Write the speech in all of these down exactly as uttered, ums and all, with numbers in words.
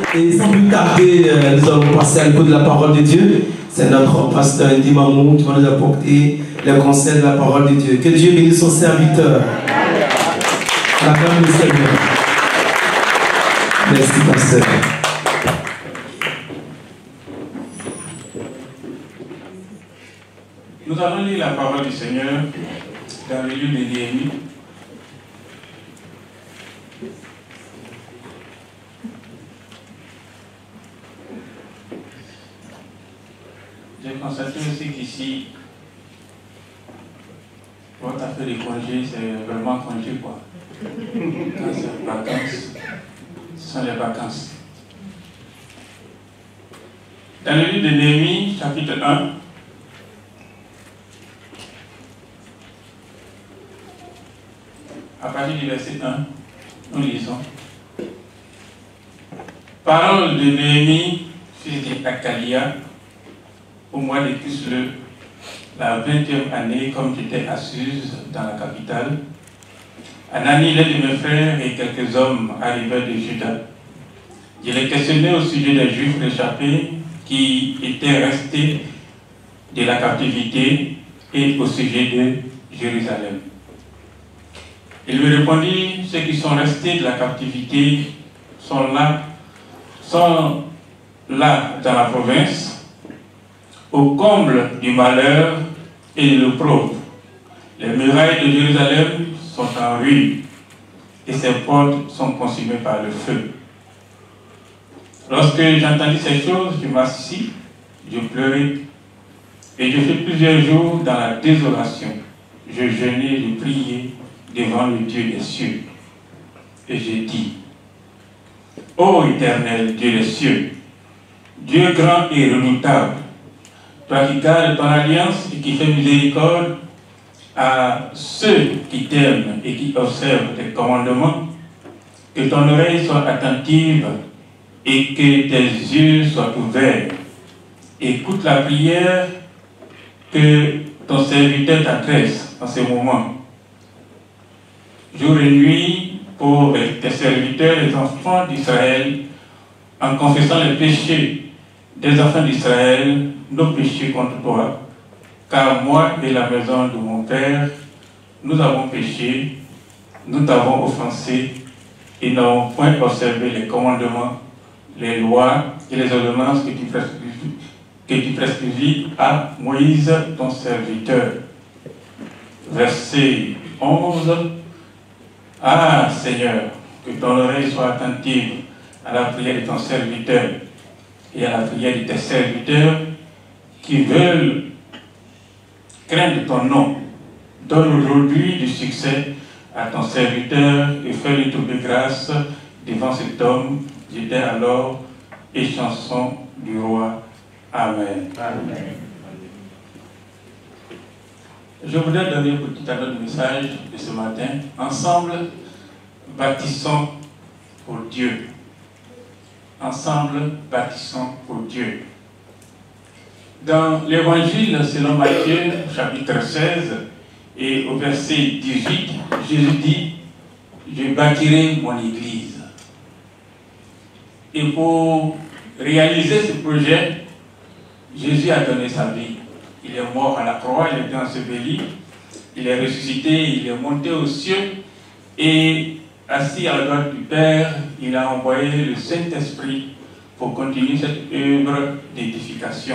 Et sans plus tarder, euh, nous allons passer à l'écoute de la parole de Dieu. C'est notre pasteur Indy Mamou qui va nous apporter le conseil de la parole de Dieu. Que Dieu bénisse son serviteur. La femme du Seigneur. Merci, pasteur. Nous allons lire la parole du Seigneur dans le livre de Néhémie. J'ai constaté aussi qu'ici, votre affaire de congé, c'est vraiment congé quoi. Quand c'est vacances, ce sont les vacances. Dans le livre de Néhémie, chapitre un, à partir du verset un, nous lisons. Parole de Néhémie, fils d'Hakalia, au mois de Kislev, la vingtième année, comme j'étais à Suse, dans la capitale, Anani, l'un de mes frères et quelques hommes arrivèrent de Juda. Je les questionnais au sujet des Juifs réchappés qui étaient restés de la captivité et au sujet de Jérusalem. Il me répondit, ceux qui sont restés de la captivité sont là, sont là dans la province, au comble du malheur et de l'opprobre. Les murailles de Jérusalem sont en ruine et ses portes sont consumées par le feu. Lorsque j'entendis ces choses, je m'assis, je pleurais et je fus plusieurs jours dans la désolation. Je jeûnais, je priais devant le Dieu des cieux. Et j'ai dit, ô Éternel, Dieu des cieux, Dieu grand et redoutable, toi qui gardes ton alliance et qui fais miséricorde à ceux qui t'aiment et qui observent tes commandements, que ton oreille soit attentive et que tes yeux soient ouverts. Écoute la prière que ton serviteur t'adresse en ce moment. Jour et nuit pour tes serviteurs, les enfants d'Israël, en confessant les péchés des enfants d'Israël, nos péchés contre toi, car moi et la maison de mon Père, nous avons péché, nous t'avons offensé et n'avons point observé les commandements, les lois et les ordonnances que tu prescrivis, que tu prescrivis à Moïse, ton serviteur. Verset onze. Ah Seigneur, que ton oreille soit attentive à la prière de ton serviteur et à la prière de tes serviteurs qui veulent craindre ton nom. Donne aujourd'hui du succès à ton serviteur et fais-lui trouver grâce devant cet homme. J'étais alors et chanson du roi. Amen. Amen. Je voudrais donner un petit anneau de message de ce matin. Ensemble, bâtissons pour Dieu. Ensemble, bâtissons pour Dieu. Dans l'évangile selon Matthieu, chapitre seize, et au verset dix-huit, Jésus dit, je bâtirai mon église. Et pour réaliser ce projet, Jésus a donné sa vie. Il est mort à la croix, il a été enseveli, il est ressuscité, il est monté aux cieux et assis à la droite du Père, il a envoyé le Saint-Esprit pour continuer cette œuvre d'édification.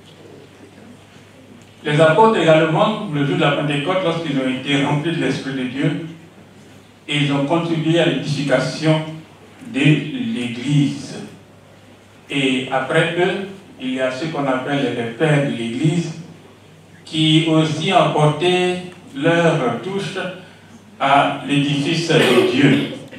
Les apôtres également, le jour de la Pentecôte, lorsqu'ils ont été remplis de l'Esprit de Dieu, et ils ont contribué à l'édification de l'Église. Et après eux, il y a ceux qu'on appelle les pères de l'Église, qui aussi ont apporté leur touche à l'édifice de Dieu.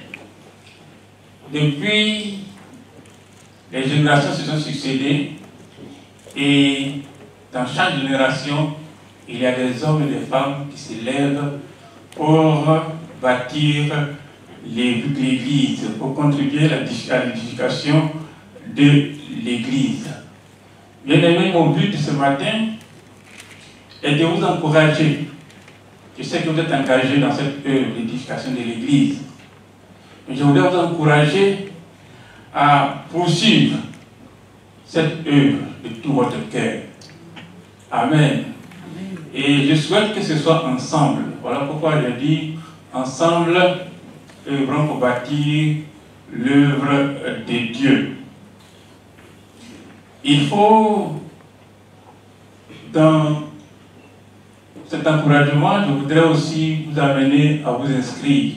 Depuis, les générations se sont succédées et dans chaque génération, il y a des hommes et des femmes qui se lèvent pour bâtir l'Église, pour contribuer à l'édification de l'Église. Bien aimé, mon but ce matin est de vous encourager. Je sais que vous êtes engagés dans cette œuvre d'édification de l'Église. Mais je voudrais vous encourager à poursuivre cette œuvre de tout votre cœur. Amen. Et je souhaite que ce soit ensemble. Voilà pourquoi je dis ensemble, œuvrons pour bâtir l'œuvre de Dieu. Il faut, dans cet encouragement, je voudrais aussi vous amener à vous inscrire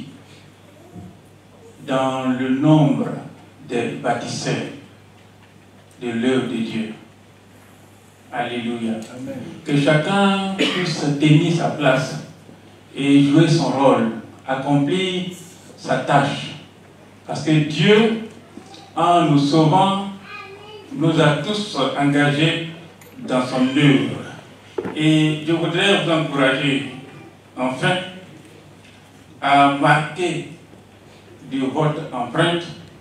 dans le nombre des bâtisseurs de l'œuvre de Dieu. Alléluia. Amen. Que chacun puisse tenir sa place et jouer son rôle, accomplir sa tâche. Parce que Dieu, en nous sauvant, nous a tous engagés dans son œuvre. Et je voudrais vous encourager, enfin, à marquer de votre empreinte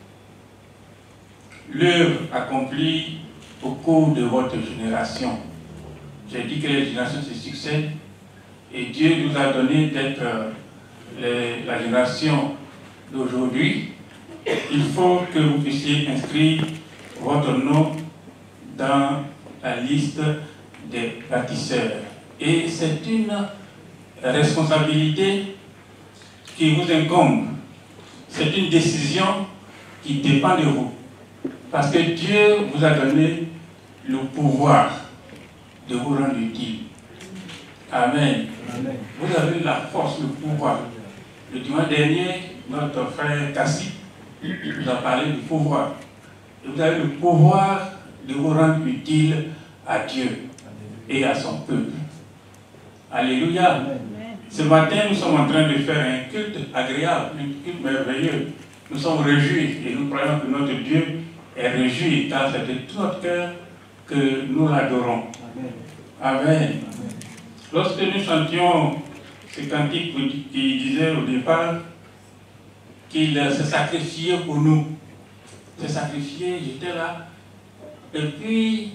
l'œuvre accomplie au cours de votre génération. J'ai dit que les générations se succèdent et Dieu nous a donné d'être les, la génération d'aujourd'hui. Il faut que vous puissiez inscrire votre nom dans la liste des bâtisseurs. Et c'est une responsabilité qui vous incombe. C'est une décision qui dépend de vous. Parce que Dieu vous a donné le pouvoir de vous rendre utile. Amen. Amen. Vous avez la force, le pouvoir. Le dimanche dernier, notre frère Cassie nous a parlé du pouvoir. Et vous avez le pouvoir de vous rendre utile à Dieu et à son peuple. Alléluia. Amen. Ce matin, nous sommes en train de faire un culte agréable, un culte merveilleux. Nous sommes réjouis et nous croyons que notre Dieu est réjoui, car c'est de tout notre cœur que nous l'adorons. Amen. Amen. Amen. Lorsque nous chantions ce cantique qui disait au départ qu'il se sacrifiait pour nous, se sacrifier, j'étais là, et puis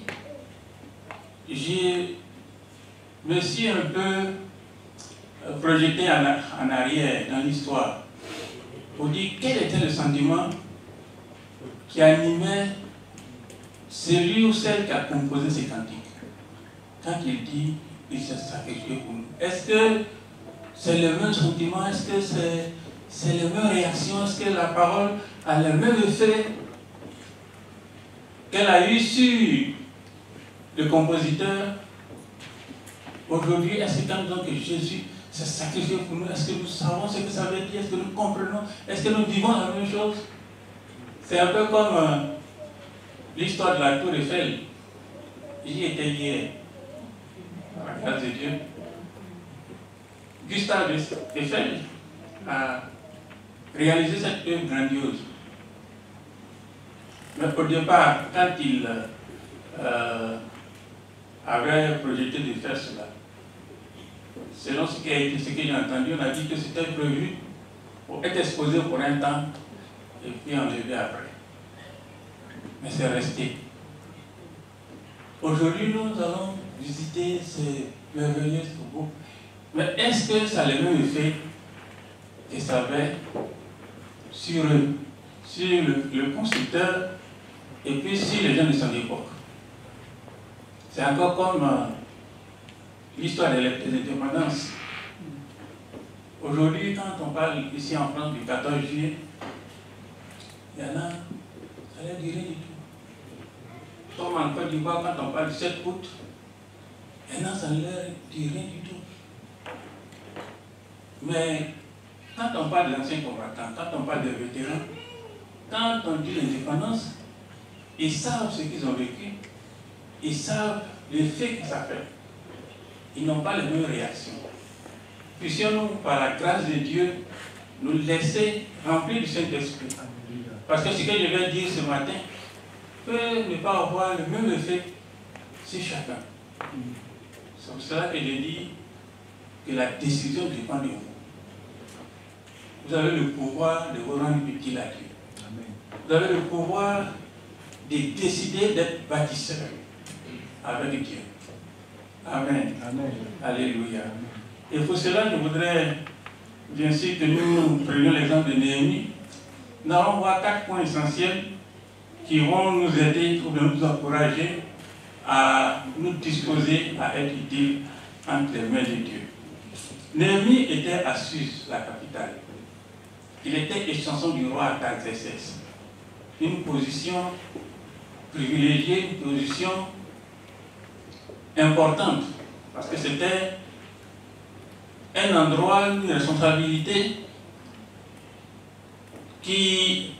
je me suis un peu projeté en, en arrière dans l'histoire pour dire quel était le sentiment qui animait celui ou celle qui a composé ces cantiques. Quand il dit il s'est sacrifié pour nous, est-ce que c'est le même sentiment? Est-ce que c'est c'est les mêmes réactions? Est-ce que la parole a le même effet qu'elle a eu sur le compositeur? Aujourd'hui, est-ce que quand nous disons que Jésus s'est sacrifié pour nous, est-ce que nous savons ce que ça veut dire? Est-ce que nous comprenons? Est-ce que nous vivons la même chose? C'est un peu comme euh, l'histoire de la tour Eiffel. J'y étais hier, à la grâce de Dieu. Gustave Eiffel a réalisé cette œuvre grandiose. Mais au départ, quand il euh, avait projeté de faire cela, selon ce, qui a été, ce que j'ai entendu, on a dit que c'était prévu pour être exposé pour un temps et puis enlevé après. Mais c'est resté. Aujourd'hui, nous allons visiter ces merveilleux troupeaux. Mais est-ce que ça a le même effet que ça avait sur, sur le, le constructeur et puis sur les gens de son époque? C'est encore comme euh, l'histoire des indépendances. Aujourd'hui, quand on parle ici en France du quatorze juillet, il y en a, ça ne dit rien du tout. Comme en Côte d'Ivoire, quand on parle du sept août, il y en a, ça ne leur dit rien du tout. Mais quand on parle d'anciens combattants, quand on parle de vétérans, quand on dit l'indépendance, ils savent ce qu'ils ont vécu, ils savent l'effet que ça fait. Ils n'ont pas les mêmes réactions. Puissions-nous, par la grâce de Dieu, nous laisser remplir du Saint-Esprit. Parce que ce que je vais dire ce matin peut ne pas avoir le même effet sur chacun. C'est pour cela que je dis que la décision dépend de vous. Vous avez le pouvoir de vous rendre utile à Dieu. Amen. Vous avez le pouvoir de décider d'être bâtisseur avec Dieu. Amen. Amen. Alléluia. Amen. Et pour cela, je voudrais bien sûr que nous prenions l'exemple de Néhémie. Nous allons voir quatre points essentiels qui vont nous aider ou nous encourager à nous disposer à être utiles entre les mains de Dieu. Néhémie était à Suse, la capitale. Il était échanson du roi Artaxerxès. Une position privilégiée, une position importante, parce que c'était un endroit, une responsabilité qui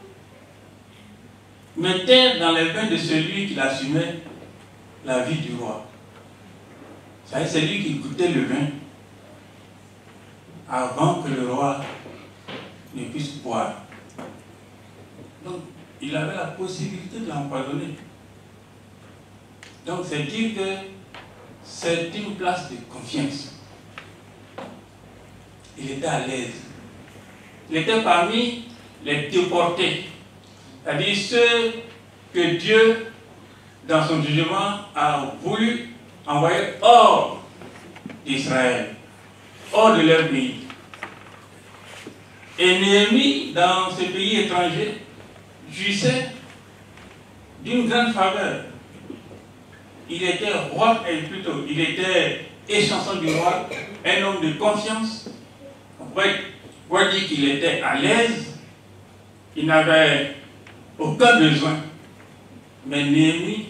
mettait dans les mains de celui qui l'assumait la vie du roi. C'est lui qui goûtait le vin avant que le roi ne puisse boire. Donc, il avait la possibilité de l'empoisonner. Donc, c'est dire que c'est une place de confiance. Il était à l'aise. Il était parmi les déportés, c'est-à-dire ceux que Dieu, dans son jugement, a voulu envoyer hors d'Israël, hors de leur pays. Et Néhémie, dans ce pays étranger, jouissait d'une grande faveur. Il était roi, et plutôt, il était échanson du roi, un homme de confiance. On pourrait dire qu'il était à l'aise, il n'avait aucun besoin. Mais Néhémie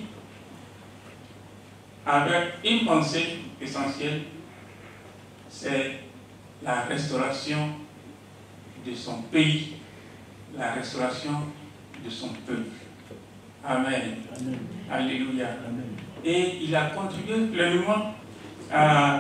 avait une pensée essentielle, c'est la restauration de son pays, la restauration de son peuple. Amen. Amen. Alléluia. Amen. Et il a contribué pleinement à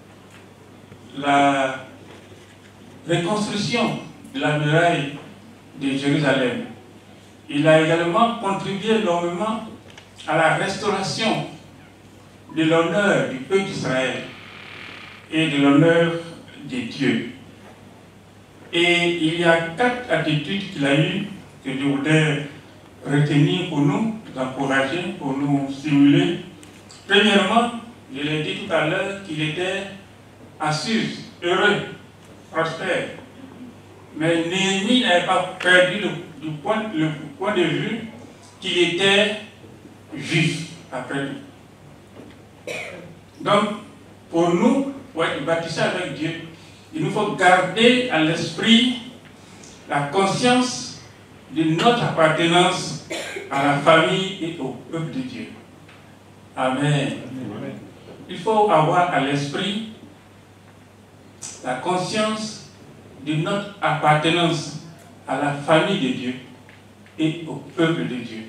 la reconstruction de la muraille de Jérusalem. Il a également contribué énormément à la restauration de l'honneur du peuple d'Israël et de l'honneur des dieux. Et il y a quatre attitudes qu'il a eues que je voudrais retenir pour nous, nous encourager, pour nous stimuler. Premièrement, je l'ai dit tout à l'heure qu'il était à Suse, heureux, prospère. Mais Néhémie n'avait pas perdu le, du point, le point de vue qu'il était juif, après tout. Donc, pour nous, pour être baptisés avec Dieu, il nous faut garder à l'esprit la conscience de notre appartenance à la famille et au peuple de Dieu. Amen. Amen. Il faut avoir à l'esprit la conscience de notre appartenance à la famille de Dieu et au peuple de Dieu.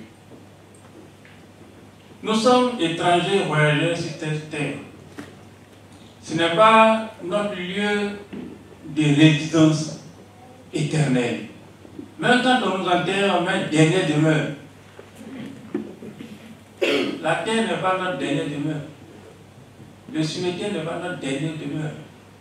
Nous sommes étrangers voyageurs sur cette terre. Ce n'est pas notre lieu de résidence éternelle. Même quand on nous enterre, on met dernière demeure. La terre n'est pas notre dernière demeure. Le cimetière n'est pas notre dernière demeure.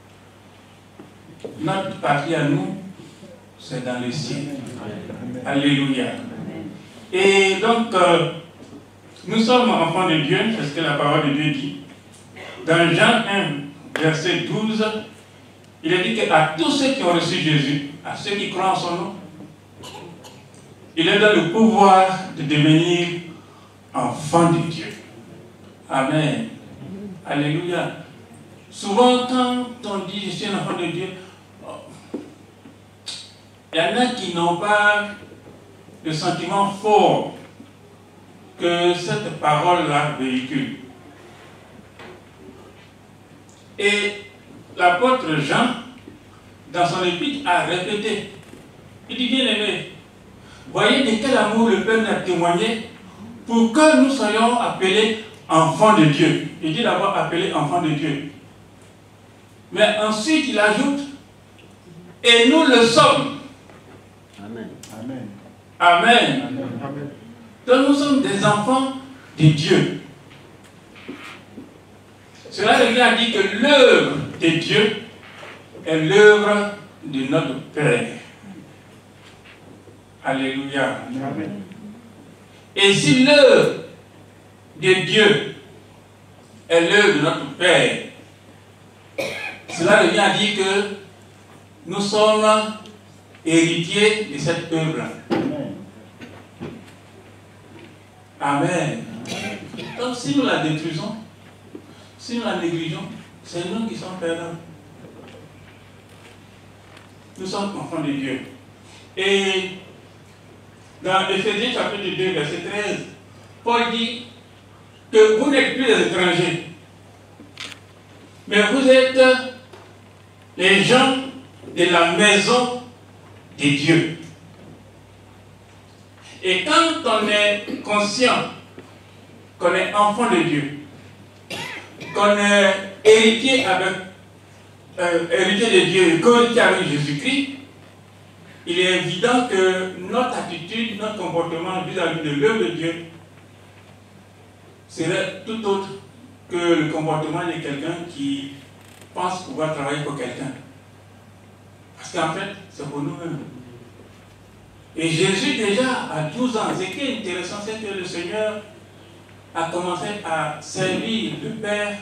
Notre patrie à nous, c'est dans le ciel. Amen. Alléluia. Amen. Et donc, euh, nous sommes enfants de Dieu, c'est ce que la parole de Dieu dit. Dans Jean un, verset douze, il est dit qu'à tous ceux qui ont reçu Jésus, à ceux qui croient en son nom, il leur donne le pouvoir de devenir enfants de Dieu. Amen. Alléluia. Souvent, quand on dit je suis un enfant de Dieu, il y en a qui n'ont pas le sentiment fort que cette parole-là véhicule. Et l'apôtre Jean, dans son épître, a répété. Il dit, bien aimé, voyez de quel amour le Père nous a témoigné pour que nous soyons appelés enfants de Dieu. Il dit d'abord appelés enfants de Dieu. Mais ensuite, il ajoute, et nous le sommes. Amen. Amen. Amen. Amen. Donc nous sommes des enfants de Dieu. Cela revient à dire que l'œuvre de Dieu est l'œuvre de notre Père. Alléluia. Amen. Et si l'œuvre de Dieu est l'œuvre de notre Père, cela revient à dire que nous sommes héritiers de cette œuvre. Amen. Donc si nous la détruisons, si nous la négligeons, c'est nous qui sommes perdants. Nous sommes enfants de Dieu. Et dans Éphésiens chapitre deux, verset treize, Paul dit que vous n'êtes plus des étrangers, mais vous êtes les gens de la maison de Dieu. Et quand on est conscient qu'on est enfant de Dieu, qu'on est héritier avec euh, héritier de Dieu, co-héritier avec Jésus-Christ, il est évident que notre attitude, notre comportement vis-à-vis de l'œuvre de Dieu serait tout autre que le comportement de quelqu'un qui pense pouvoir travailler pour quelqu'un. Parce qu'en fait, c'est pour nous-mêmes. Et Jésus, déjà, à douze ans, ce qui est intéressant, c'est que le Seigneur a commencé à servir le Père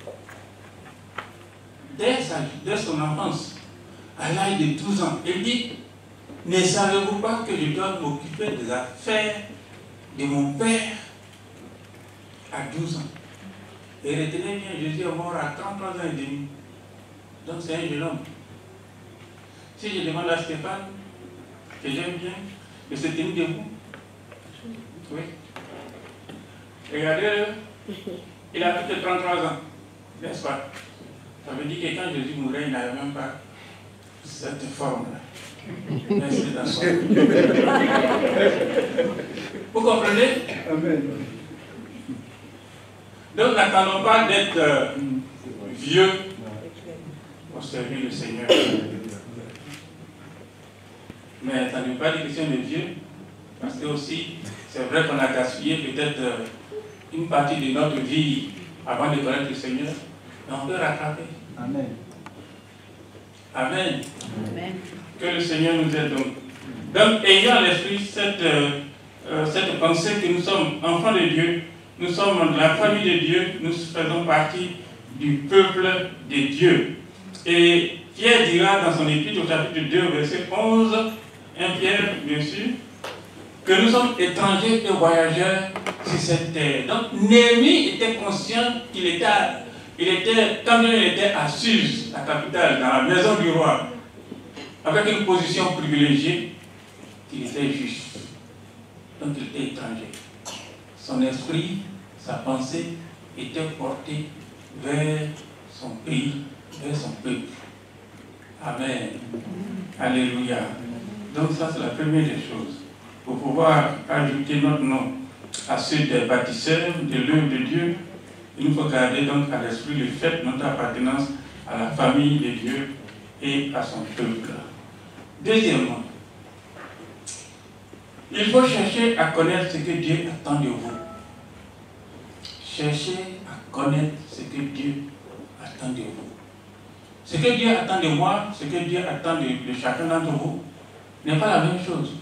dès, sa, dès son enfance, à l'âge de douze ans. Il dit, ne savez-vous pas que je dois m'occuper des affaires de mon Père à douze ans? Et retenez bien, Jésus est mort à trente-trois ans et demi. Donc c'est un jeune homme. Si je demande à Stéphane, que j'aime bien, de se tenir debout. Oui. Regardez-le. Il a plus de trente-trois ans. N'est-ce pas? Ça veut dire que quand Jésus mourait, il n'avait même pas cette forme-là. Merci d'asseoir. Vous comprenez? Amen. Donc n'attendons pas d'être euh, vieux pour servir le Seigneur. Mais ça ne veut pas dire que c'est un vieux, parce que aussi, c'est vrai qu'on a gaspillé peut-être euh, une partie de notre vie avant de connaître le Seigneur, mais on peut rattraper. Amen. Amen. Amen. Que le Seigneur nous aide donc. Donc, ayant à l'esprit cette, euh, euh, cette pensée que nous sommes enfants de Dieu, nous sommes de la famille de Dieu, nous faisons partie du peuple de Dieu. Et Pierre dira dans son épître au chapitre deux, verset onze, un Pierre, bien sûr, que nous sommes étrangers et voyageurs sur cette terre. Donc, Néhémie était conscient qu'il était, il était, quand il était à Suse, la capitale, dans la maison du roi, avec une position privilégiée, qu'il était juif. Donc, il était étranger. Son esprit, sa pensée était portée vers son pays, vers son peuple. Amen. Alléluia. Donc ça, c'est la première des choses. Pour pouvoir ajouter notre nom à ceux des bâtisseurs de l'œuvre de Dieu, il nous faut garder donc à l'esprit le fait de notre appartenance à la famille de Dieu et à son peuple. Deuxièmement, il faut chercher à connaître ce que Dieu attend de vous. Cherchez à connaître ce que Dieu attend de vous. Ce que Dieu attend de moi, ce que Dieu attend de, de chacun d'entre vous, n'est pas la même chose.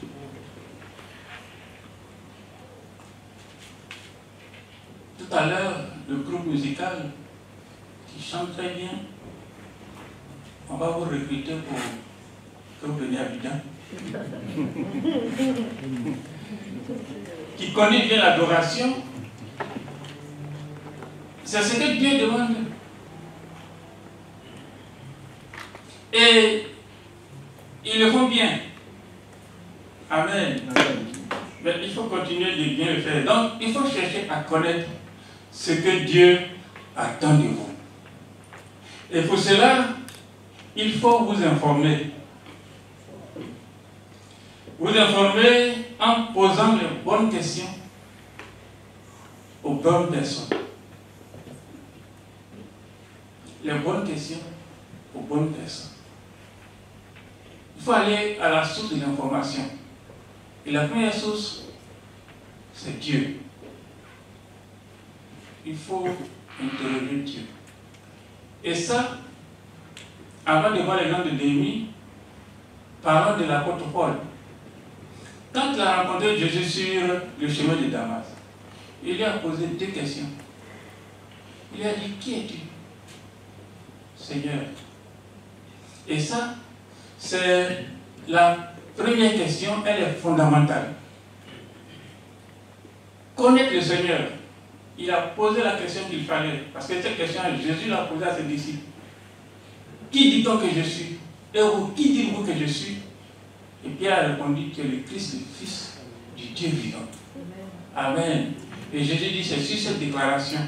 Tout à l'heure, le groupe musical qui chante très bien, on va vous recruter pour que vous veniez à Abidjan. Qui connaît bien l'adoration, c'est ce que Dieu demande. Et ils le font bien. Amen. Amen. Mais il faut continuer de bien le faire. Donc, il faut chercher à connaître ce que Dieu attend de vous. Et pour cela, il faut vous informer. Vous informer en posant les bonnes questions aux bonnes personnes. Les bonnes questions aux bonnes personnes. Il faut aller à la source de l'information. Et la première source, c'est Dieu. Il faut interroger Dieu. Et ça, avant de voir les noms de Néhémie, parlons de l'apôtre Paul. Quand il a rencontré Jésus sur le chemin de Damas, il lui a posé deux questions. Il lui a dit, qui es-tu, Seigneur? Et ça, c'est la première question, elle est fondamentale. connaître le Seigneur, il a posé la question qu'il fallait. Parce que cette question, Jésus l'a posée à ses disciples. Qui dit-on que je suis? Et vous, qui dites-vous que je suis? Et Pierre a répondu que le Christ, le Fils du Dieu vivant. Amen. Et Jésus dit, c'est sur cette déclaration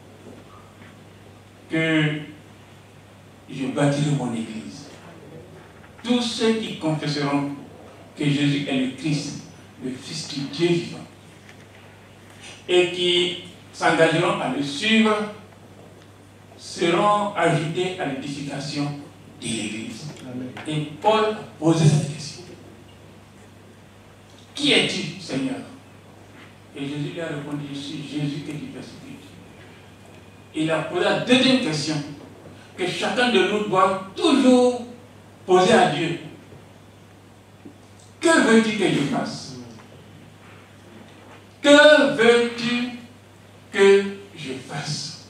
que je bâtirai mon Église. Tous ceux qui confesseront que Jésus est le Christ, le Fils du Dieu vivant, et qui s'engageront à le suivre, seront ajoutés à l'édification de l'Église. Et Paul a posé cette question. Qui es-tu, Seigneur? Et Jésus lui a répondu, je suis Jésus que tu persécutes. Il a posé la deuxième question que chacun de nous doit toujours poser à Dieu. Que veux-tu que je fasse? Que veux-tu que je fasse?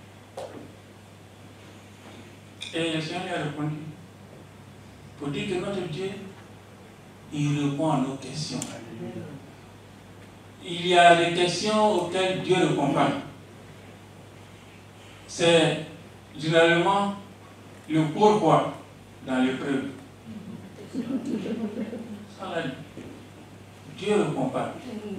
Et le Seigneur lui a répondu, pour dire que notre Dieu, il répond à nos questions. Il y a des questions auxquelles Dieu ne répond pas. C'est généralement le pourquoi dans l'épreuve. Ça, là, Dieu ne répond pas.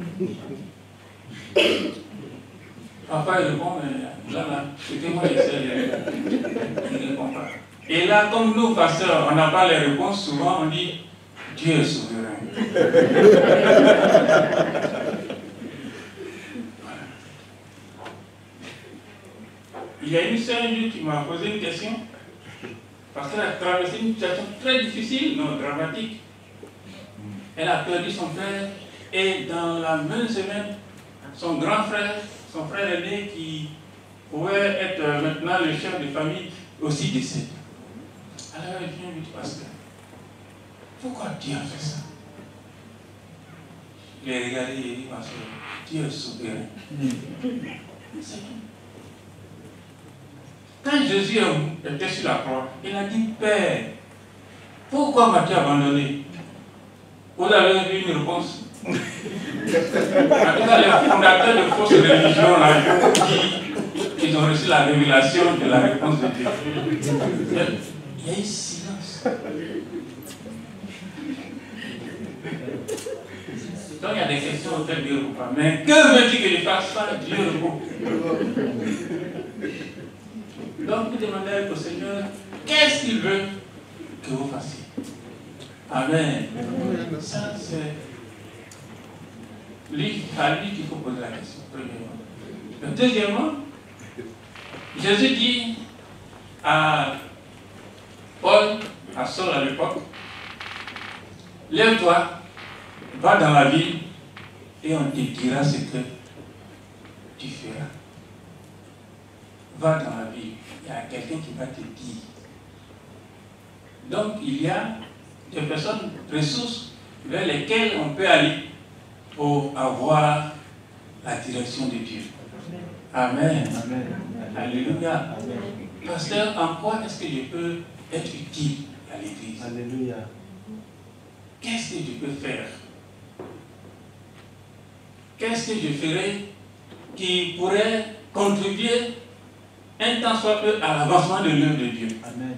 Papa il répond, mais là, là, c'était moi j'essaie, il ne répond pas. Et là, comme nous, pasteurs, on n'a pas les réponses, souvent on dit Dieu est souverain. Il y a une sœur qui m'a posé une question, parce qu'elle a traversé une situation très difficile, non dramatique. Elle a perdu son frère, et dans la même semaine, son grand frère, son frère aîné, qui pouvait être maintenant le chef de famille, aussi décédé. Alors elle vient lui dire, pasteur, pourquoi Dieu a fait ça? Il a regardé et il dit, ma soeur, Dieu est souverain. C'est tout. Quand Jésus était sur la croix, il a dit, Père, pourquoi m'as-tu abandonné? Vous avez eu une réponse? En tout cas, les fondateurs de fausses religions, là, qui, qui ont reçu la révélation de la réponse de Dieu. Il y a eu silence. Donc il y a des questions auxquelles Dieu ne répond pas. Mais que veux-tu que je fasse ça? Dieu répond. Donc vous demandez au Seigneur, qu'est-ce qu'il veut que vous fassiez? Amen. Ça c'est lui, à lui qu'il faut poser la question, premièrement. Deuxièmement, Jésus dit à Paul, à Saul à l'époque, lève-toi, va dans la ville et on te dira ce que tu feras. Va dans la ville, il y a quelqu'un qui va te dire. Donc il y a des personnes, ressources vers lesquelles on peut aller pour avoir la direction de Dieu. Amen. Amen. Alléluia. Amen. Pasteur, en quoi est-ce que je peux être utile à l'Église? Alléluia. Qu'est-ce que je peux faire? Qu'est-ce que je ferai qui pourrait contribuer un tant soit peu à l'avancement de l'œuvre de Dieu? Amen.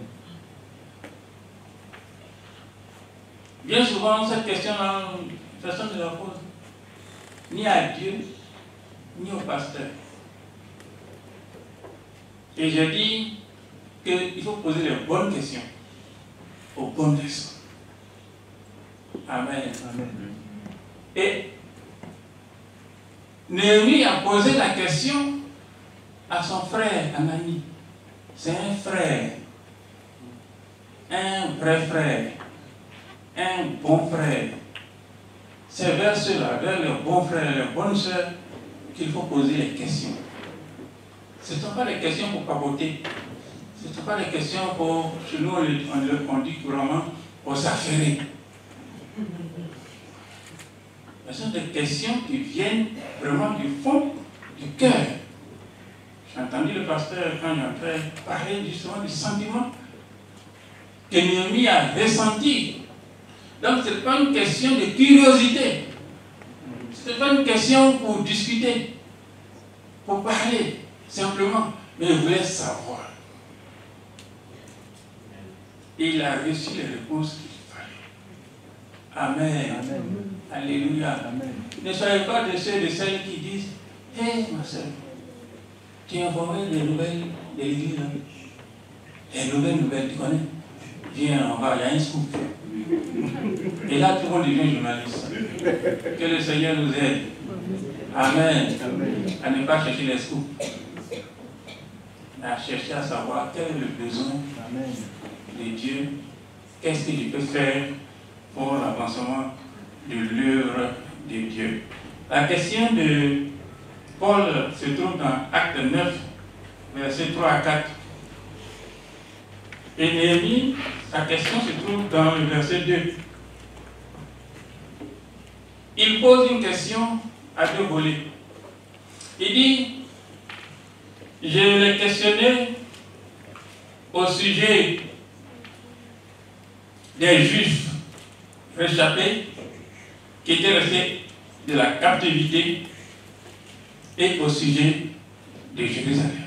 Bien souvent, cette question-là, personne ne la pose. Ni à Dieu, ni au pasteur. Et je dis qu'il faut poser les bonnes questions aux bonnes personnes. Amen. Amen. Et Néhémie a posé la question à son frère Anani. C'est un frère, un vrai frère, un bon frère. C'est vers ceux-là, vers les bons frères et les bonnes sœurs qu'il faut poser les questions. Ce ne sont pas des questions pour papoter. Ce ne sont pas des questions pour, chez nous on, on dit couramment, pour s'affairer. Ce sont des questions qui viennent vraiment du fond du cœur. J'ai entendu le pasteur, quand il a fait parler justement du sentiment que Néhémie a ressenti. Donc ce n'est pas une question de curiosité. Ce Ce n'est pas une question pour discuter, pour parler, simplement. Mais il voulait savoir. Et il a reçu les réponses qu'il fallait. Amen. Amen. Alléluia. Amen. Ne soyez pas de ceux de celles qui disent, hé, hey, ma soeur, tu as informé des nouvelles de l'église. Les nouvelles nouvelles, tu connais? Viens en bas, il y a un scoop. Et là, tout le monde devient journaliste. Que le Seigneur nous aide. Amen. Amen. À ne pas chercher les scoops. Mais à chercher à savoir quel est le besoin Amen. De Dieu. Qu'est-ce que je peux faire pour l'avancement de l'œuvre de Dieu. La question de Paul se trouve dans Acte neuf, versets trois à quatre. Et Néhémie, sa question se trouve dans le verset deux. Il pose une question à deux volets. Il dit, je l'ai questionné au sujet des Juifs réchappés qui étaient restés de la captivité et au sujet de Jérusalem.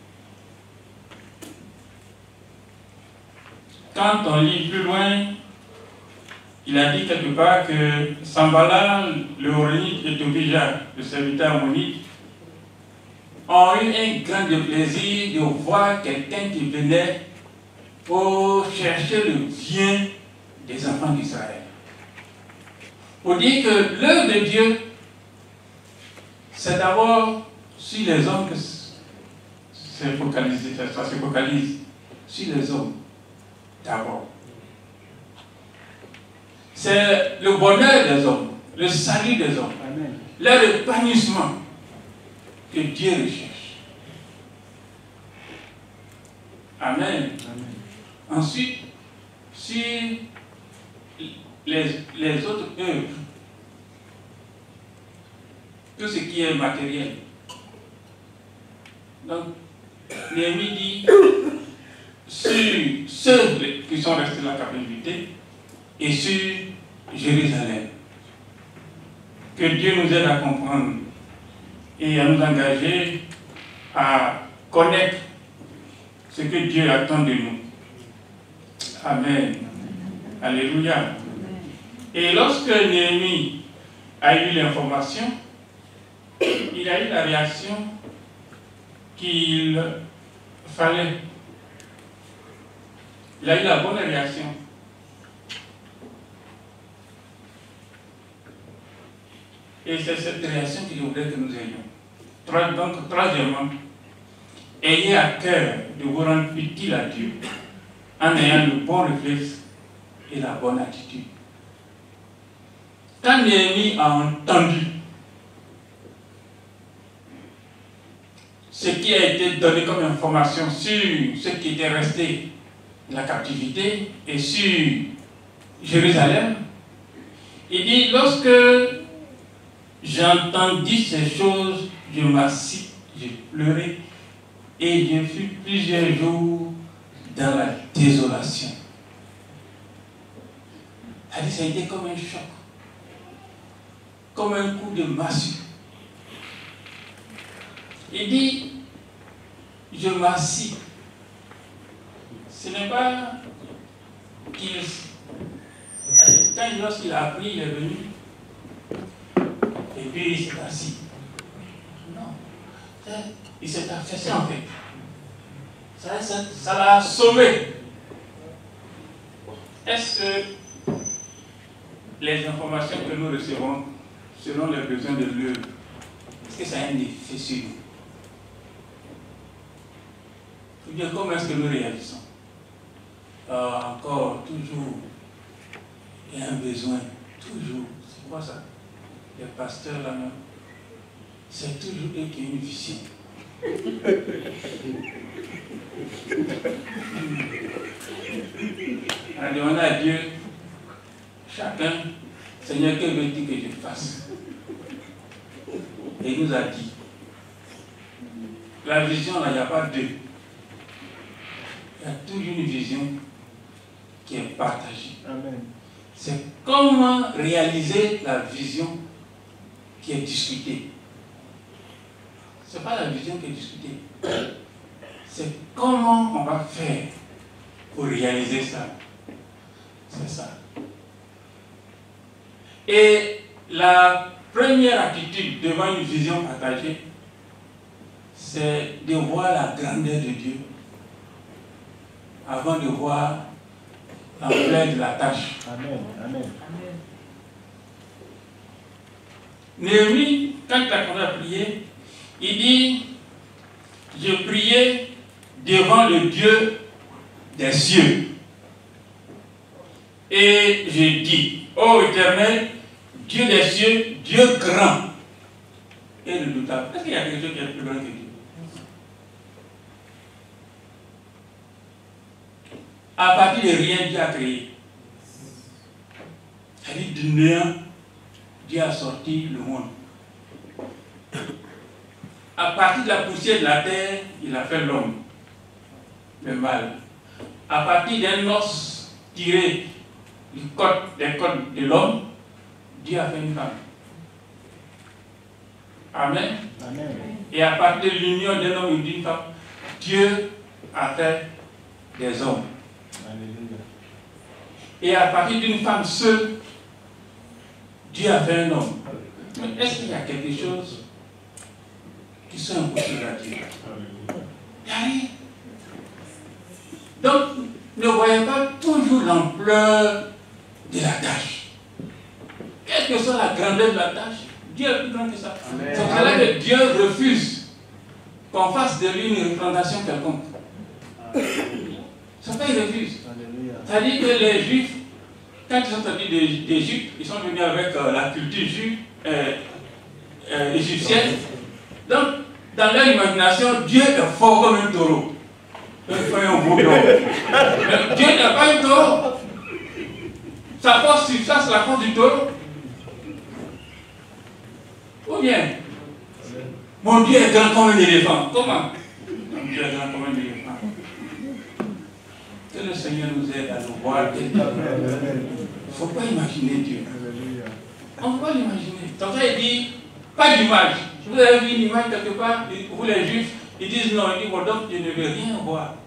Quand on lit plus loin, il a dit quelque part que Sanballat, le Horonite et Tobija, le serviteur ammonite, ont eu un grand plaisir de voir quelqu'un qui venait pour chercher le bien des enfants d'Israël. Pour dire que l'œuvre de Dieu, c'est d'abord sur les hommes que c'est focalisé, ça se focalise sur les hommes d'abord. C'est le bonheur des hommes, le salut des hommes, Amen. Leur épanouissement que Dieu recherche. Amen. Amen. Ensuite, sur les, les autres œuvres, tout ce qui est matériel. Donc, Néhémie dit sur ceux qui sont restés dans la captivité et sur Jérusalem. Que Dieu nous aide à comprendre et à nous engager à connaître ce que Dieu attend de nous. Amen. Alléluia. Et lorsque Néhémie a eu l'information, il a eu la réaction qu'il fallait. Il a eu la bonne réaction. Et c'est cette réaction qu'il voudrait que nous ayons. Donc, troisièmement, ayez à cœur de vous rendre utile à Dieu en ayant le bon réflexe et la bonne attitude. Quand Néhémie a entendu ce qui a été donné comme information sur ceux qui étaient restés de la captivité et sur Jérusalem, il dit, lorsque j'ai entendu ces choses, je m'assis, j'ai pleuré et je fus plusieurs jours dans la désolation. Ça a été comme un choc, comme un coup de massue. Il dit, je m'assis. Ce n'est pas qu'il... Quand lorsqu'il a appris, il est venu. Et puis il s'est assis. Non. Il s'est affaissé en fait. Ça, ça, ça l'a assommé. Est-ce que les informations que nous recevons, selon les besoins de l'œuvre, est-ce que ça a un effet sur nous? Ou bien comment est-ce que nous réagissons? euh, Encore, toujours, il y a un besoin. Toujours. C'est quoi ça? Les pasteurs là-même, c'est toujours eux qui ont une vision. On a demandé à Dieu, chacun, Seigneur, que veux-tu que je fasse? Et il nous a dit, la vision là, il n'y a pas deux. Il y a toujours une vision qui est partagée. Amen. C'est comment réaliser la vision qui est discutée. Ce n'est pas la vision qui est discutée. C'est comment on va faire pour réaliser ça. C'est ça. Et la première attitude devant une vision partagée, c'est de voir la grandeur de Dieu avant de voir l'ampleur de la tâche. Amen. Amen. Néhémie, quand il a commencé à prier, il dit, je priais devant le Dieu des cieux. Et je dis, ô Éternel, Dieu des cieux, Dieu grand et redoutable. Est-ce qu'il y a quelque chose qui est plus grand que Dieu? À partir de rien, Dieu a créé. C'est-à-dire du néant, Dieu a sorti le monde. À partir de la poussière de la terre, il a fait l'homme, le mal. À partir d'un os tiré du code, des côtes de l'homme, Dieu a fait une femme. Amen. Amen. Et à partir de l'union d'un homme et d'une femme, Dieu a fait des hommes. Alléluia. Et à partir d'une femme seule, Dieu a fait un homme. Mais est-ce qu'il y a quelque chose qui soit impossible à Dieu? Il n'y a rien. Donc, ne voyez pas toujours l'ampleur de la tâche. Quelle que soit la grandeur de la tâche, Dieu est plus grand que ça. C'est pour cela que Dieu refuse qu'on fasse de lui une représentation quelconque. C'est pas qu'il refuse. C'est-à-dire que les Juifs, quand ils sont sortis d'Égypte, ils sont venus avec euh, la culture juive, euh, euh, égyptienne. Donc, dans leur imagination, Dieu est fort comme un taureau. Il faut un beau blanc. Mais Dieu n'est pas un taureau. Sa force surpasse la force du taureau. Ou bien, mon Dieu est grand comme un éléphant. Comment? Mon Dieu est grand comme un éléphant. Que le Seigneur nous aide à nous voir. Il ne faut pas imaginer Dieu. On ne peut pas l'imaginer. Donc ça, il dit, pas d'image. Vous avez vu une image quelque part, vous les Juifs, ils disent non, ils disent, bon, donc je ne veux rien voir.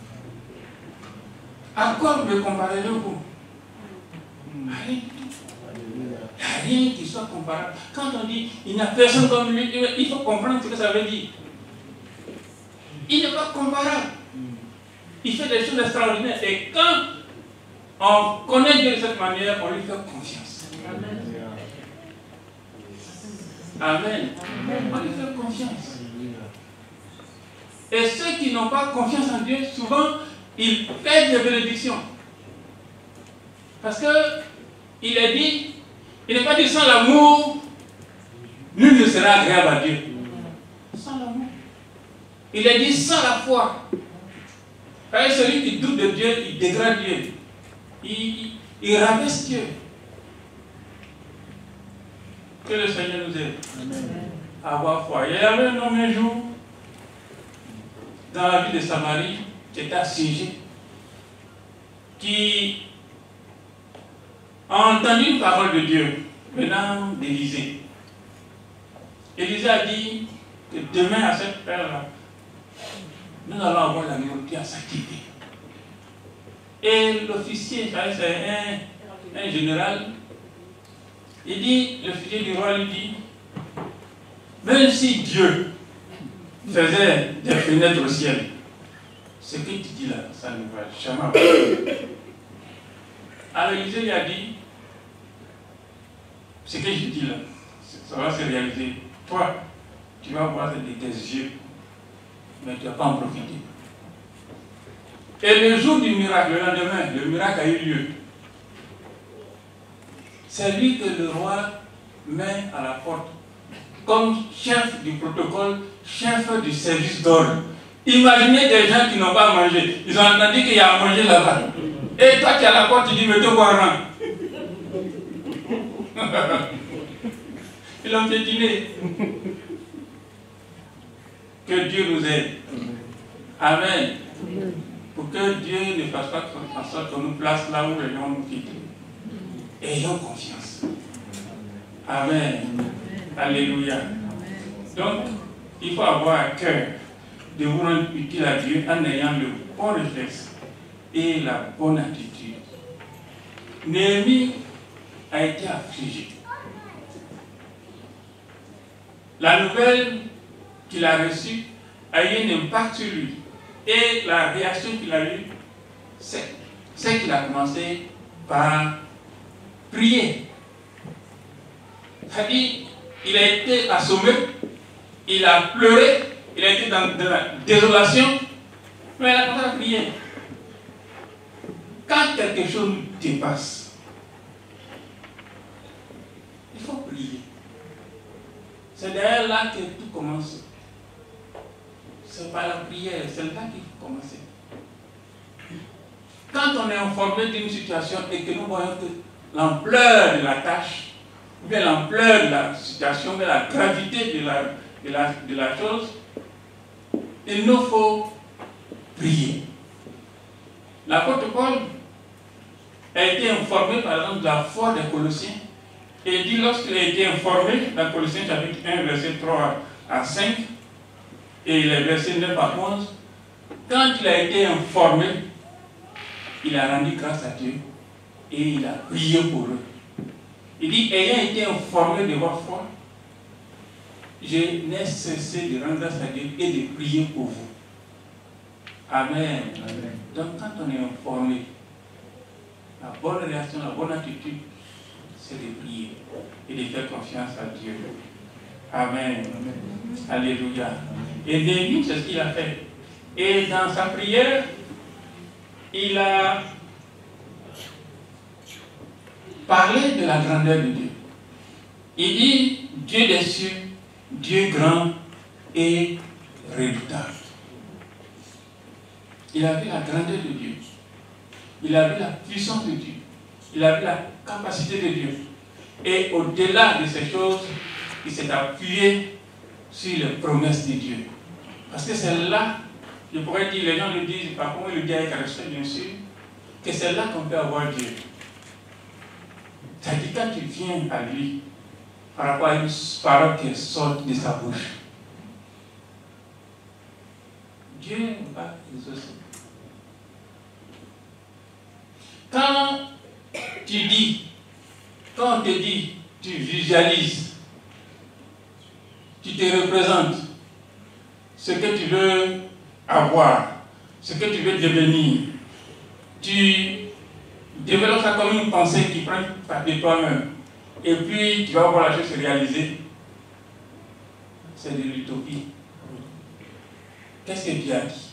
À quoi me comparez-vous? Rien. Il n'y a rien qui soit comparable. Quand on dit il n'y a personne comme lui, il faut comprendre ce que ça veut dire. Il n'est pas comparable. Il fait des choses extraordinaires. Et quand on connaît Dieu de cette manière, on lui fait confiance. Amen. Amen. Amen. On lui fait confiance. Et ceux qui n'ont pas confiance en Dieu, souvent, ils perdent des bénédictions. Parce que il est dit, il n'est pas dit sans l'amour, nul ne sera agréable à Dieu. Sans l'amour. Il est dit sans la foi. Parce que celui qui doute de Dieu, il dégrade Dieu. Il, il, il rabaisse Dieu. Que le Seigneur nous aide à avoir foi. Il y avait un homme un jour, dans la ville de Samarie, qui était assiégé, qui a entendu une parole de Dieu venant d'Élysée. Élysée a dit que demain à cette heure-là, nous allons avoir la nourriture à s'acquitter. Et l'officier, c'est un, un général, il dit, l'officier du roi lui dit, même si Dieu faisait des fenêtres au ciel, ce que tu dis là, ça ne va jamais arriver. Alors Élisée lui a dit, ce que je dis là, ça va se réaliser. Toi, tu vas voir de tes yeux, mais tu ne vas pas en profiter. Et le jour du miracle, le lendemain, le miracle a eu lieu. C'est lui que le roi met à la porte comme chef du protocole, chef du service d'ordre. Imaginez des gens qui n'ont pas mangé. Ils ont entendu qu'il y a à manger là-bas. Et toi qui es à la porte, tu dis, mettez-vous en rang. Ils l'ont fait dîner. Que Dieu nous aide. Amen. Pour que Dieu ne fasse pas en sorte qu'on nous place là où les gens nous quittent. Ayons confiance. Amen. Alléluia. Donc, il faut avoir à cœur de vous rendre utile à Dieu en ayant le bon réflexe et la bonne attitude. Néhémie a été affligé. La nouvelle qu'il a reçue a eu un impact sur lui. Et la réaction qu'il a eue, c'est, c'est qu'il a commencé par prier. C'est-à-dire, il a été assommé, il a pleuré, il a été dans de la désolation, mais il a commencé à prier. Quand quelque chose nous dépasse, il faut prier. C'est derrière là que tout commence. C'est par la prière, c'est là qu'il faut commencer. Quand on est informé d'une situation et que nous voyons que l'ampleur de la tâche, ou bien l'ampleur de la situation, ou bien la gravité de la, de la, de la chose, il nous faut prier. L'apôtre Paul a été informé par exemple de la foi des Colossiens. Et il dit lorsqu'il a été informé, dans Colossiens chapitre un, verset trois à cinq, et les versets neuf à onze, quand il a été informé, il a rendu grâce à Dieu et il a prié pour eux. Il dit, ayant été informé de votre foi, je n'ai cessé de rendre grâce à Dieu et de prier pour vous. Amen. Amen. Donc quand on est informé, la bonne réaction, la bonne attitude, c'est de prier et de faire confiance à Dieu. Amen. Amen. Alléluia. Et Néhémie, c'est ce qu'il a fait. Et dans sa prière, il a parlé de la grandeur de Dieu. Il dit, Dieu des cieux, Dieu grand et redoutable. Il a vu la grandeur de Dieu. Il a vu la puissance de Dieu. Il a vu la capacité de Dieu. Et au-delà de ces choses, il s'est appuyé sur les promesses de Dieu. Parce que c'est là, je pourrais dire, les gens le disent, par contre, ils le disent avec respect, bien sûr, que c'est là qu'on peut avoir Dieu. C'est-à-dire quand tu viens à lui, par rapport à une parole qui sort de sa bouche, Dieu va exaucer. Quand tu dis, quand on te dit, tu visualises, tu te représentes ce que tu veux avoir, ce que tu veux devenir, tu développes ça comme une pensée qui prend de toi-même, et puis tu vas voir la chose se réaliser. C'est de l'utopie. Qu'est-ce que Dieu a dit?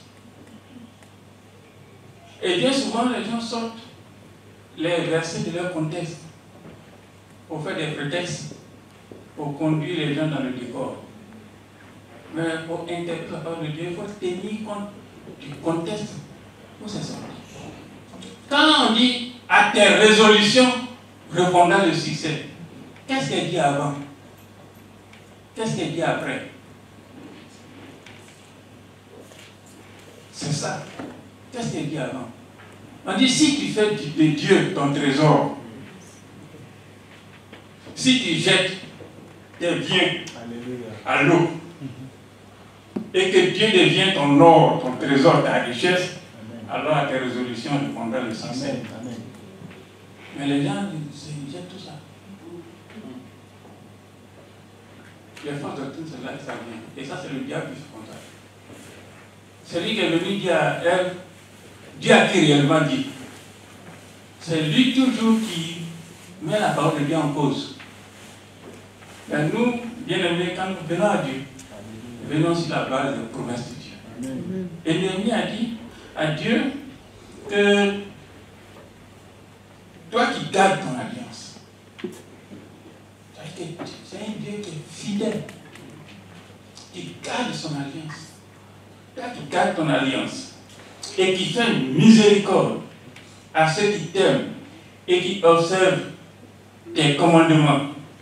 Et bien souvent, les gens sortent les versets de leur contexte pour faire des prétextes, pour conduire les gens dans le décor. Mais pour interpréter la parole de Dieu, il faut tenir compte du contexte où c'est sorti. Quand on dit à tes résolutions répondant le succès, qu'est-ce qu'elle dit avant? Qu'est-ce qu'elle dit après? C'est ça. Qu'est-ce qu'elle dit avant? On dit si tu fais de Dieu ton trésor, si tu jettes tes biens à l'eau, et que Dieu devient ton or, ton trésor, ta richesse, Amen. Alors à tes résolutions répondra le succès. Amen. Amen. Mais les gens ils jettent tout ça. Les fausses doctrines, c'est là que ça vient. Et ça, c'est le diable qui fait comme ça. C'est lui qui est venu dire à elle, Dieu a qui réellement dit. C'est lui toujours qui met la parole de Dieu en cause. Et nous, bien aimés, quand nous venons à Dieu, venons sur la base des promesses de Dieu. Amen. Et Néhémie a dit à Dieu que toi qui gardes ton alliance, c'est un Dieu qui est fidèle, qui garde son alliance. Toi qui gardes ton alliance et qui fait miséricorde à ceux qui t'aiment et qui observent tes commandements,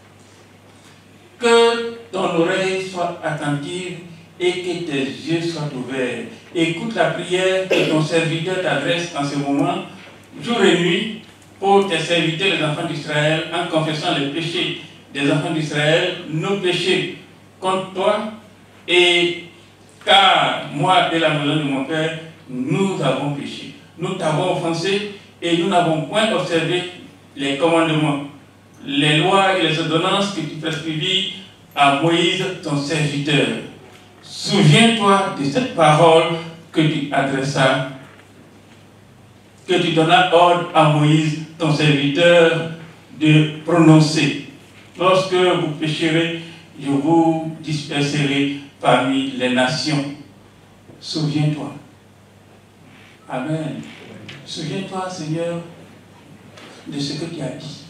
que ton oreille soit attentive et que tes yeux soient ouverts. Écoute la prière que ton serviteur t'adresse en ce moment, jour et nuit, pour tes serviteurs, les enfants d'Israël, en confessant les péchés des enfants d'Israël, nos péchés contre toi, et car moi et la maison de mon père, nous avons péché. Nous t'avons offensé et nous n'avons point observé les commandements, les lois et les ordonnances que tu prescrivis à Moïse, ton serviteur. Souviens-toi de cette parole que tu adressas, que tu donnas ordre à Moïse, ton serviteur, de prononcer. Lorsque vous pécherez, je vous disperserai parmi les nations. Souviens-toi. Amen. Souviens-toi, Seigneur, de ce que tu as dit.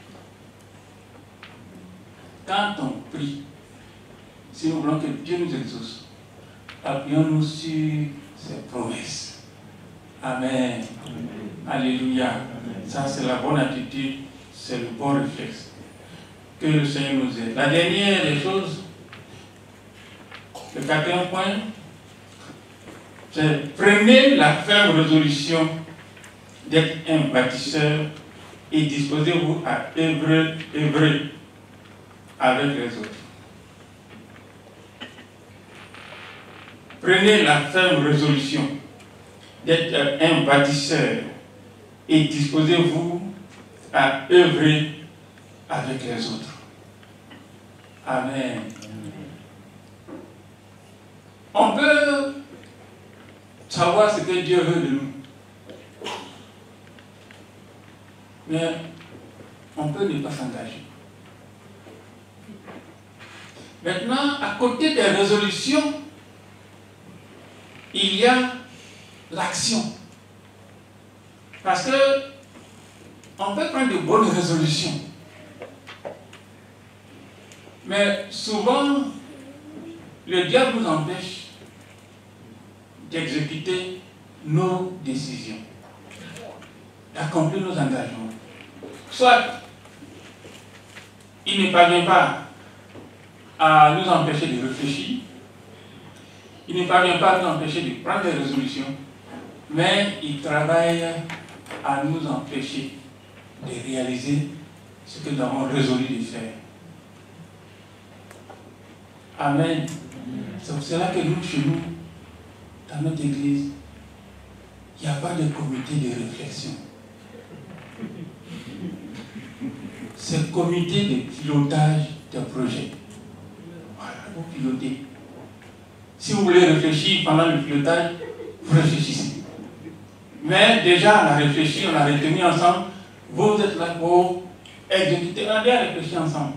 Quand on prie, si nous voulons que Dieu nous exauce, appuyons-nous sur ses promesses. Amen. Amen. Alléluia. Amen. Ça, c'est la bonne attitude, c'est le bon réflexe. Que le Seigneur nous aide. La dernière des choses, le quatrième point, c'est prenez la ferme résolution d'être un bâtisseur et disposez-vous à œuvrer, œuvrer avec les autres. Prenez la ferme résolution d'être un bâtisseur et disposez-vous à œuvrer avec les autres. Amen. On peut savoir ce que Dieu veut de nous. Mais on peut ne pas s'engager. Maintenant, à côté des résolutions, il y a l'action. Parce que on peut prendre de bonnes résolutions. Mais souvent, le diable nous empêche d'exécuter nos décisions, d'accomplir nos engagements. Soit il ne parvient pas à nous empêcher de réfléchir, il ne parvient pas à nous empêcher de prendre des résolutions, mais il travaille à nous empêcher de réaliser ce que nous avons résolu de faire. Amen. C'est pour cela que nous, chez nous, dans notre église, il n'y a pas de comité de réflexion. C'est le comité de pilotage d'un projet. Voilà, vous pilotez. Si vous voulez réfléchir pendant le pilotage, vous réfléchissez. Mais déjà, on a réfléchi, on a retenu ensemble. Vous êtes là pour exécuter. On a bien réfléchi ensemble.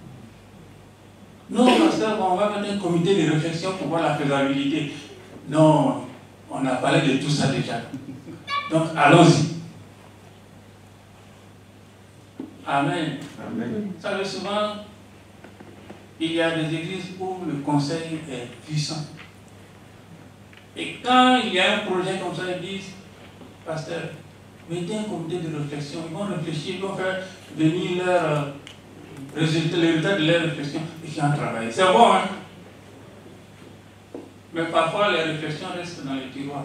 Non, pasteur, on va mettre un comité de réflexion pour voir la faisabilité. Non, on a parlé de tout ça déjà. Donc, allons-y. Amen. Amen. Vous savez, souvent, il y a des églises où le conseil est puissant. Et quand il y a un projet comme ça, ils disent, pasteur, mettez un comité de réflexion. Ils vont réfléchir, ils vont faire venir leurs résultats, les résultats de leur réflexion et qui ont travaillé. C'est bon, hein? Mais parfois, les réflexions restent dans les tiroirs.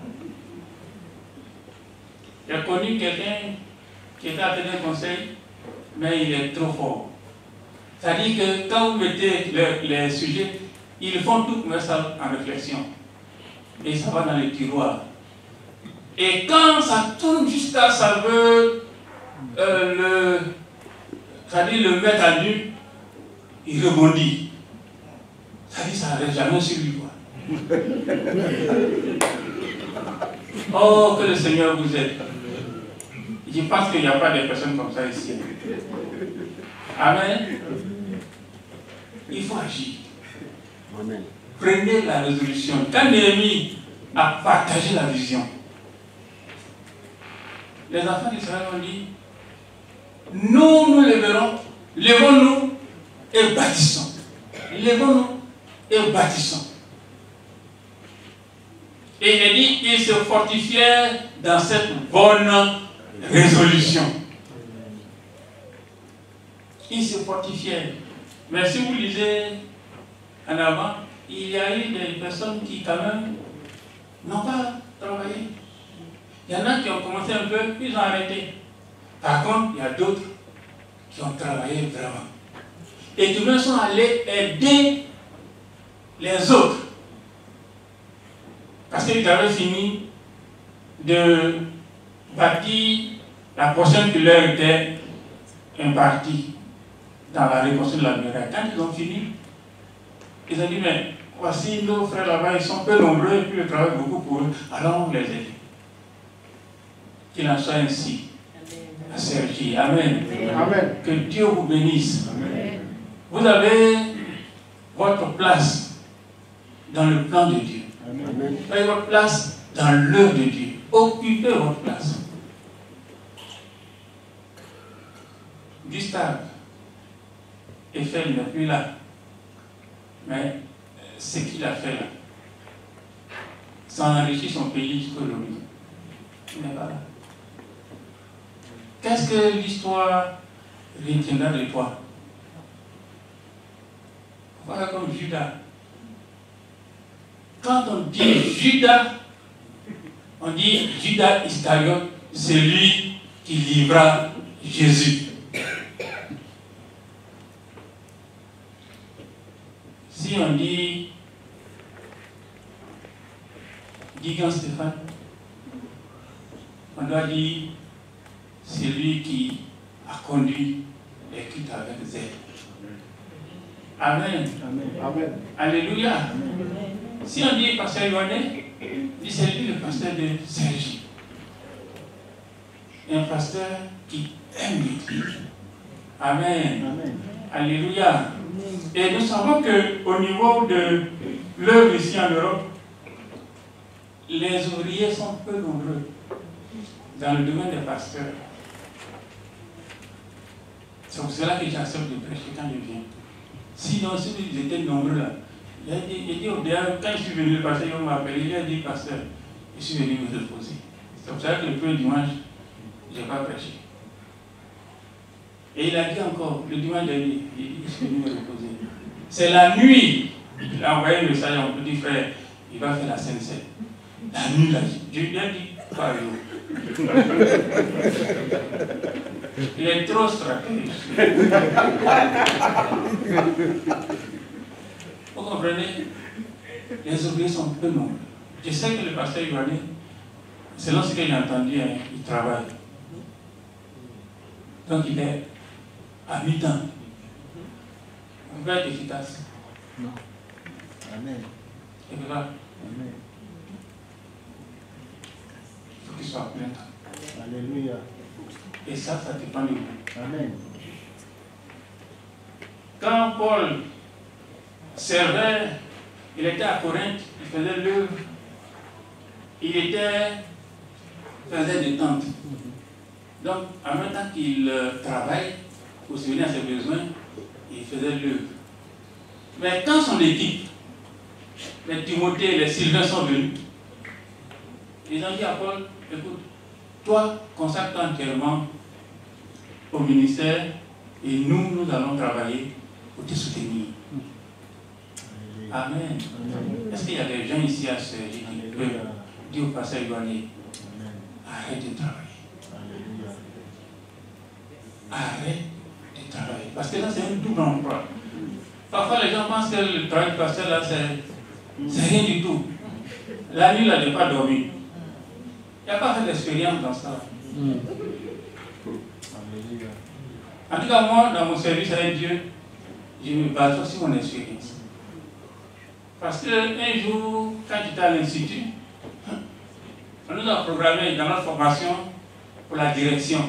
J'ai connu quelqu'un qui était à tenir un conseil, mais il est trop fort. C'est-à-dire que quand vous mettez les, les sujets, ils font tout mettre ça en réflexion. Et ça va dans les tiroirs. Et quand ça tourne jusqu'à ça veut euh, le, c'est-à-dire le mettre à nu, il rebondit. C'est-à-dire que ça n'arrête jamais sur lui. Quoi. Oh, que le Seigneur vous aide. Je pense qu'il n'y a pas de personnes comme ça ici. Amen. Il faut agir. Amen. Prenez la résolution. Quand Néhémie a partagé la vision, les enfants d'Israël ont dit, nous nous lèverons, lèvons-nous et bâtissons. Lèvons-nous et bâtissons. Et il a dit, ils se fortifièrent dans cette bonne résolution. Ils se fortifièrent. Mais si vous lisez en avant, il y a eu des personnes qui quand même n'ont pas travaillé. Il y en a qui ont commencé un peu, puis ils ont arrêté. Par contre, il y a d'autres qui ont travaillé vraiment. et qui même sont allés aider les autres. Parce qu'ils avaient fini de bâtir la prochaine qui leur était impartie dans la reconstruction de la muraille. Quand ils ont fini, ils ont dit, mais voici nos frères là-bas, ils sont peu nombreux et puis le travail est beaucoup pour eux. Alors on les aide. Qu'il en soit ainsi. À Sergi. Amen. Amen. Que Dieu vous bénisse. Amen. Vous avez votre place dans le plan de Dieu. Amen. Vous avez votre place dans l'œuvre de Dieu. Occupez votre place. Gustave Eiffel n'est plus là. Mais ce qu'il a fait là, ça enrichit son pays jusqu'aujourd'hui. Il n'est pas là. Qu'est-ce que l'histoire retiendra de toi? Voilà comme Judas. Quand on dit Judas, on dit Judas Iscariote, c'est lui qui livra Jésus. Si on dit Guigan Stéphane, on doit dire c'est lui qui a conduit les cultes avec zèle. Amen. Amen. Amen. Alléluia. Amen. Si on dit pasteur Yohanné, dit c'est lui le pasteur de Sergi. Un pasteur qui aime l'Église. Amen. Amen. Alléluia. Et nous savons qu'au niveau de l'œuvre ici en Europe, les ouvriers sont peu nombreux dans le domaine des pasteurs. C'est pour cela que j'accepte de prêcher quand je viens. Sinon, si ils étaient nombreux là, il a dit, il dit au dehors, quand je suis venu, le pasteur il m'a appelé, il a dit, pasteur, je suis venu me reposer. C'est pour ça que le premier dimanche, je n'ai pas prêché. Et il a dit encore, le dimanche dernier, il dit, je suis venu me reposer. C'est la nuit. Il a envoyé un message à mon petit frère, il va faire la scène sept. La nuit, là, je lui ai dit, pas yo. Il est trop stratégique. Vous comprenez? Les ouvriers sont peu nombreux. Je sais que le pasteur Yohanné, selon ce que j'ai entendu, hein, il travaille. Donc il est à mi-temps. On peut être efficace. Non. Amen. Et voilà. Amen. Il faut qu'il soit à plein temps. Alléluia. Et ça, ça dépend de vous. Amen. Quand Paul servait, il était à Corinthe, il faisait l'œuvre, il était, faisait des tentes. Donc, en même temps qu'il euh, travaille pour subvenir à ses besoins, il faisait l'œuvre. Mais quand son équipe, les Timothée, les Sylvains sont venus, ils ont dit à Paul, écoute, toi, consacre-toi entièrement au ministère et nous, nous allons travailler pour te soutenir. Amen. Amen. Est-ce qu'il y a des gens ici à ce qui peuvent dire au pasteur Yohanné, arrête de travailler. Alléluia. Arrête de travailler. Parce que là, c'est un double emploi. Parfois, les gens pensent que le travail du pasteur, là, c'est rien du tout. La nuit, là, je n'ai pas dormi. Il n'y a pas fait d'expérience dans ça. Alléluia. En tout cas, moi, dans mon service avec Dieu, je me base sur mon expérience. Parce qu'un jour, quand j'étais à l'Institut, on nous a programmé dans notre formation pour la direction.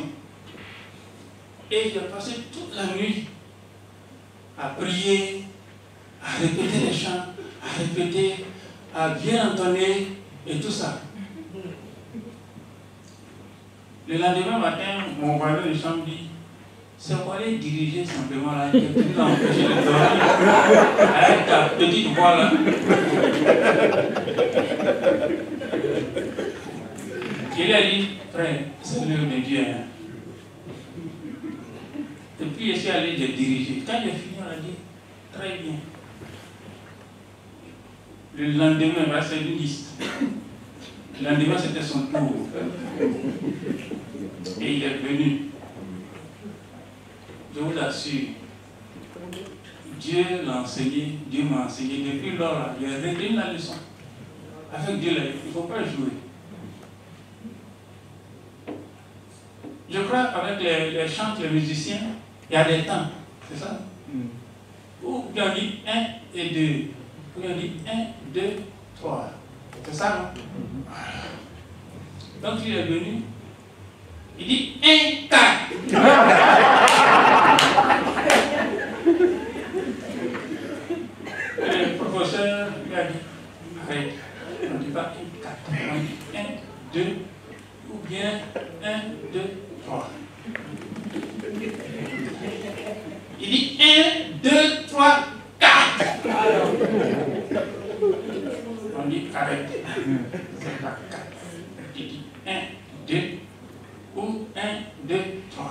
Et j'ai passé toute la nuit à prier, à répéter les chants, à répéter, à bien entonner et tout ça. Le lendemain matin, mon voisin de chambre dit, c'est pour aller diriger simplement là, que tu nous as empêché de dormir avec ta petite voix là. Il lui a dit, frère, c'est l'œuvre de Dieu. Hein. Et puis je suis allé le diriger. Quand j'ai fini, on a dit, très bien. Le lendemain, bah, c'est une liste. Le lendemain, c'était son tour. Et il est venu. Je vous assure, Dieu l'a enseigné, Dieu m'a enseigné. Depuis lors, là, j'ai retenu la leçon. Avec Dieu, là, il ne faut pas jouer. Je crois qu'avec les, les chants, les musiciens, il y a des temps. C'est ça? Mm. Ou bien on dit un et deux. Ou bien on dit un, deux, trois. C'est ça, non? Mm-hmm. Donc il est venu. Il dit un, quatre. Le professeur lui a dit arrête. On ne dit pas un, quatre. On dit un, deux, ou bien un, deux, trois. Il dit un, deux, trois, quatre. On dit arrête. C'est pas quatre. Il dit un, deux, ou un, deux, trois.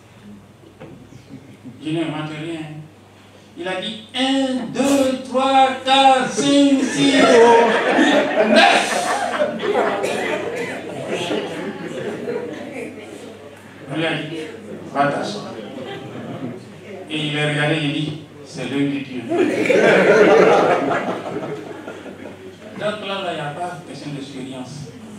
Je n'invente rien. Il a dit un, deux, trois, quatre, cinq, six, neuf. On lui a dit, va t'asseoir. Et il a regardé, il dit, c'est l'œil de Dieu. Donc là, il n'y a pas question d'expérience.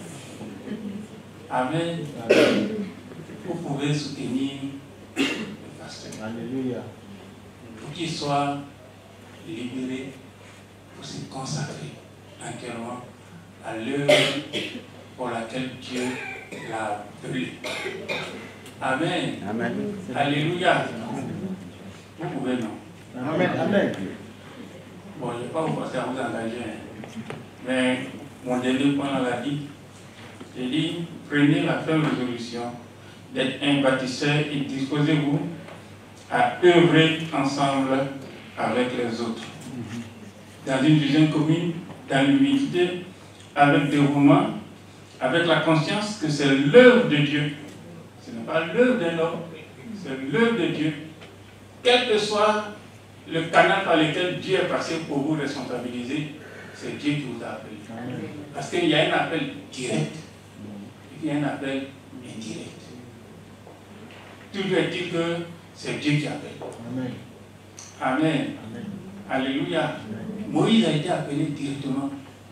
Amen. Vous pouvez soutenir le pasteur. Alléluia. Pour qu'il soit libéré, pour se consacrer entièrement à l'œuvre pour laquelle Dieu l'a appelé. Amen. Amen. Alléluia. Vous pouvez non. Amen. Amen. Bon, je ne vais pas vous passer à vous engager. Hein. Mais mon dernier point, on l'a dit. J'ai dit, prenez la ferme résolution d'être un bâtisseur et disposez-vous à œuvrer ensemble avec les autres. Dans une vision commune, dans l'humilité, avec dévouement, avec la conscience que c'est l'œuvre de Dieu. Ce n'est pas l'œuvre d'un homme, c'est l'œuvre de Dieu. Quel que soit le canal par lequel Dieu est passé pour vous responsabiliser, c'est Dieu qui vous a appelé. Parce qu'il y a un appel direct et il y a un appel indirect. Toujours est-il que c'est Dieu qui appelle. Amen. Amen. Amen. Alléluia. Amen. Moïse a été appelé directement.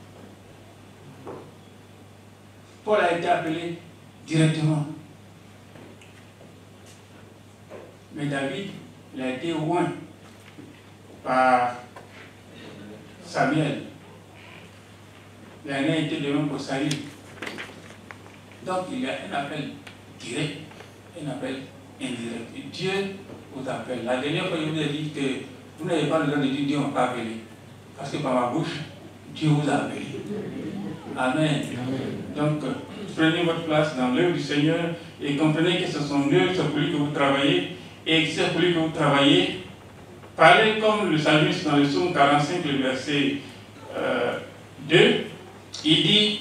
Paul a été appelé directement. Mais David, il a été oint par Samuel. Il a été de même pour Saül. Donc il y a un appel direct, un appel indirect. Et Dieu vous appelle. La dernière fois, je vous ai dit que vous n'avez pas le droit de dire Dieu m'a pas appelé. Parce que par ma bouche, Dieu vous a appelé. Amen. Donc, prenez votre place dans l'œuvre du Seigneur et comprenez que c'est son œuvre, c'est pour lui que vous travaillez. Et c'est pour lui que vous travaillez. Parlez comme le psalmiste dans le psaume quarante-cinq, le verset euh, deux. Il dit,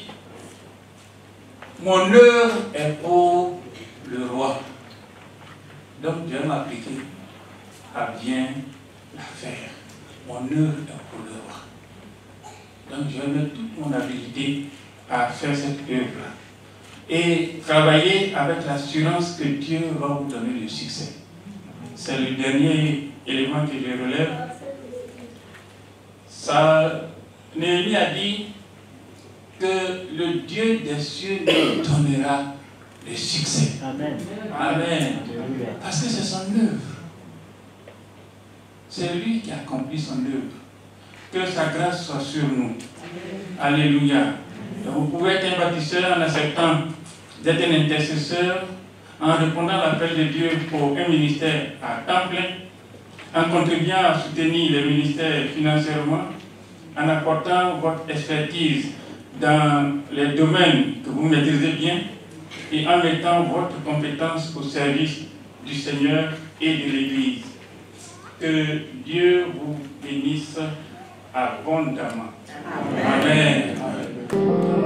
mon œuvre est pour le roi. Donc, je vais m'appliquer à bien la faire. Mon œuvre est pour le roi. Donc, je vais mettre toute mon habilité à faire cette œuvre. Et travailler avec l'assurance que Dieu va vous donner le succès. C'est le dernier élément que je relève. Ça, Néhémie a dit que le Dieu des cieux nous donnera le succès. Amen. Amen. Parce que c'est son œuvre. C'est lui qui accomplit son œuvre. Que sa grâce soit sur nous. Alléluia. Donc vous pouvez être un bâtisseur en acceptant d'être un intercesseur, en répondant à l'appel de Dieu pour un ministère à temps plein, en contribuant à soutenir les ministères financièrement, en apportant votre expertise dans les domaines que vous maîtrisez bien et en mettant votre compétence au service du Seigneur et de l'Église. Que Dieu vous bénisse abondamment. Amen. Amen.